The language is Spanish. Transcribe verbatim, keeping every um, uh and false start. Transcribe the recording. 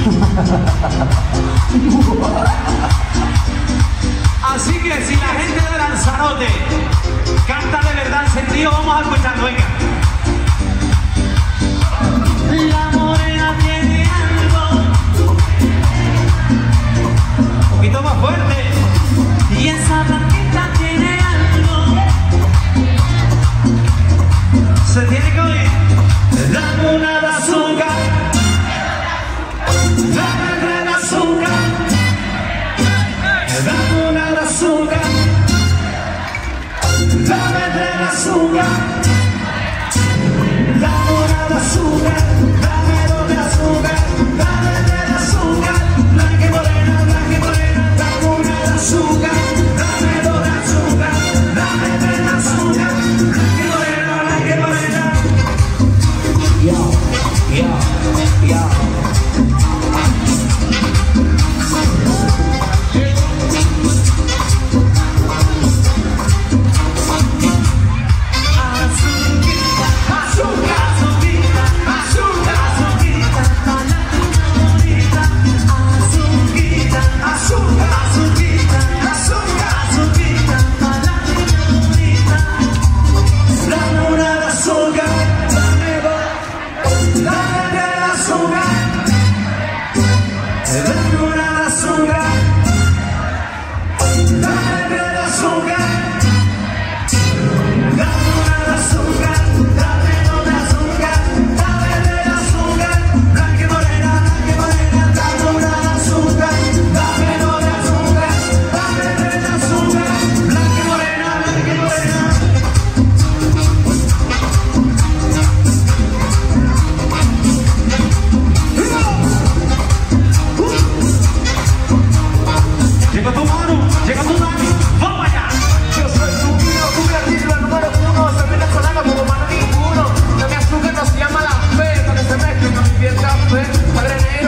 Así que si la gente de Lanzarote canta de verdad en sentido, vamos a escucharlo, venga. La morena tiene algo un poquito más fuerte, y esa blanquita tiene algo. Se tiene que oír. Dame una de azúcar, dame tres de azúcar, dame una de azúcar, dame tres de azúcar, dame una de azúcar, dame dos de azúcar, dame tres de azúcar, blanca y morena, blanca y morena, dame una de azúcar, dame dos de azúcar, dame tres de azúcar, blanca y morena, blanca y morena. Yo, yo, yo. Padre